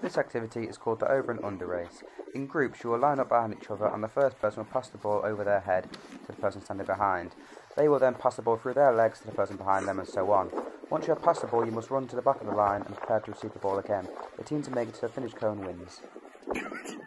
This activity is called the over and under race. In groups, you will line up behind each other and the first person will pass the ball over their head to the person standing behind. They will then pass the ball through their legs to the person behind them and so on. Once you have passed the ball, you must run to the back of the line and prepare to receive the ball again. The team to make it to the finish cone wins.